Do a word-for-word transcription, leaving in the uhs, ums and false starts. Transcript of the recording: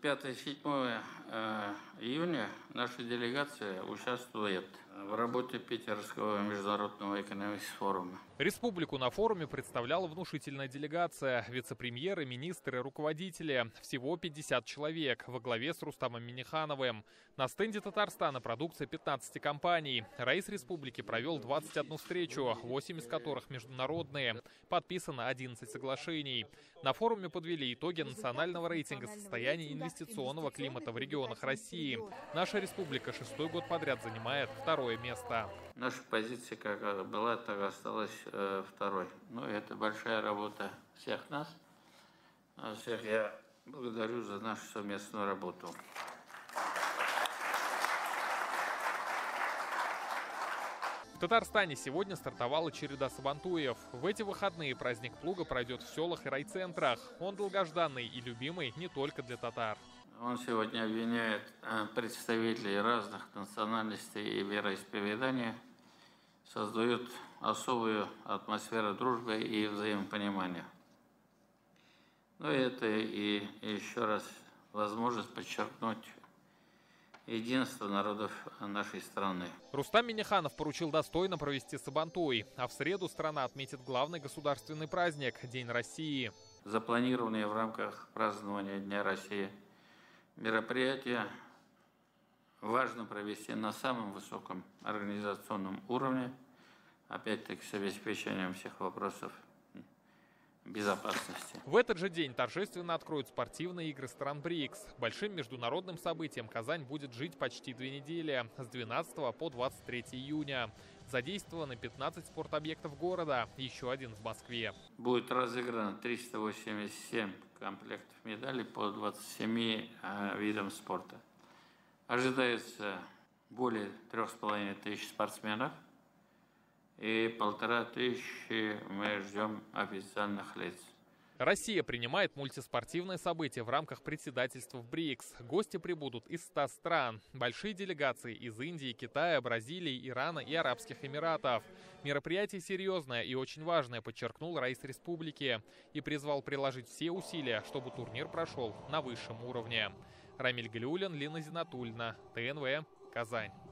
пятое-седьмое июня наша делегация участвует в работе Питерского международного экономического форума. Республику на форуме представляла внушительная делегация. Вице-премьеры, министры, руководители. Всего пятьдесят человек во главе с Рустамом Миннихановым. На стенде Татарстана продукция пятнадцати компаний. Раис республики провел двадцать одну встречу, восемь из которых международные. Подписано одиннадцать соглашений. На форуме подвели итоги национального рейтинга состояния инвестиционного климата в регионах России. Наша республика шестой год подряд занимает второе место. Наша позиция как была, так и осталась э, второй. Но это большая работа всех нас. Всех я благодарю за нашу совместную работу. В Татарстане сегодня стартовала череда сабантуев. В эти выходные праздник плуга пройдет в селах и райцентрах. Он долгожданный и любимый не только для татар. Он сегодня объединяет представителей разных национальностей и вероисповедания, создает особую атмосферу дружбы и взаимопонимания. Но это и еще раз возможность подчеркнуть единство народов нашей страны. Рустам Минниханов поручил достойно провести сабантуй, а в среду страна отметит главный государственный праздник – День России. Запланированные в рамках празднования Дня России мероприятия важно провести на самом высоком организационном уровне, опять-таки с обеспечением всех вопросов безопасности. В этот же день торжественно откроют спортивные игры стран БРИКС. Большим международным событием Казань будет жить почти две недели, с двенадцатого по двадцать третье июня. Задействованы пятнадцать спортобъектов города, еще один в Москве. Будет разыграно триста восемьдесят семь комплектов медалей по двадцати семи э, видам спорта. Ожидается более трех с половиной тысяч спортсменов. И полтора тысячи мы ждем официальных лиц. Россия принимает мультиспортивное событие в рамках председательства в БРИКС. Гости прибудут из ста стран. Большие делегации из Индии, Китая, Бразилии, Ирана и Арабских Эмиратов. Мероприятие серьезное и очень важное, подчеркнул Раис республики. И призвал приложить все усилия, чтобы турнир прошел на высшем уровне. Рамиль Галиуллин, Лина Зинатульна, ТНВ, Казань.